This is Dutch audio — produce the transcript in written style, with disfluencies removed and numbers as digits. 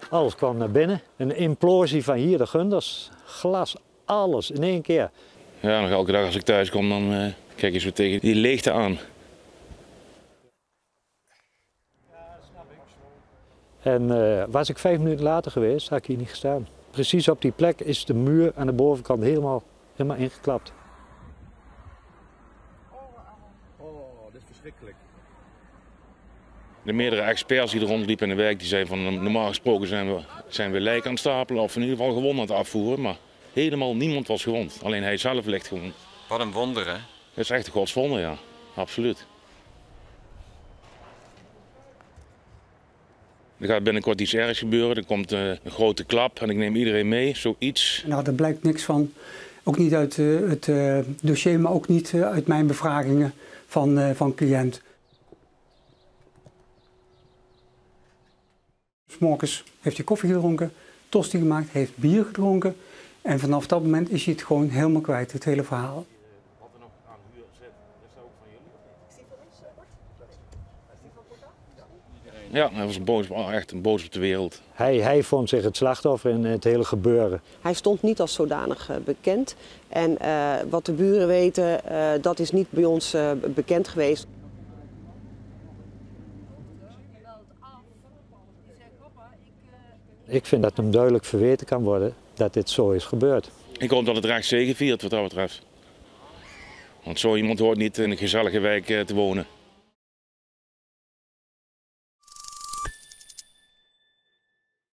Alles kwam naar binnen. Een implosie van hier de Gunders. Glas, alles in één keer. Ja, nog elke dag als ik thuis kom, dan kijk je zo tegen die leegte aan. En was ik 5 minuten later geweest, had ik hier niet gestaan. Precies op die plek is de muur aan de bovenkant helemaal ingeklapt. Oh, dit is verschrikkelijk. De meerdere experts die er rondliepen in de wijk, die zeiden van normaal gesproken zijn we lijken aan het stapelen of in ieder geval gewonden aan het afvoeren. Maar helemaal niemand was gewond, alleen hij zelf ligt gewond. Wat een wonder, hè? Dat is echt een godswonder, ja. Absoluut. Er gaat binnenkort iets ergs gebeuren, er komt een grote klap en ik neem iedereen mee, zoiets. Nou, daar blijkt niks van, ook niet uit het dossier, maar ook niet uit mijn bevragingen van cliënt. 's Morgens heeft hij koffie gedronken, tosti gemaakt, heeft bier gedronken en vanaf dat moment is hij het gewoon helemaal kwijt, het hele verhaal. Wat er nog aan huur zit, is dat ook van jullie? Ja, hij was boos, echt boos op de wereld. Hij vond zich het slachtoffer in het hele gebeuren. Hij stond niet als zodanig bekend. En wat de buren weten, dat is niet bij ons bekend geweest. Ik vind dat hem duidelijk verweten kan worden dat dit zo is gebeurd. Ik hoop dat het recht zegeviert wat dat betreft. Want zo iemand hoort niet in een gezellige wijk te wonen.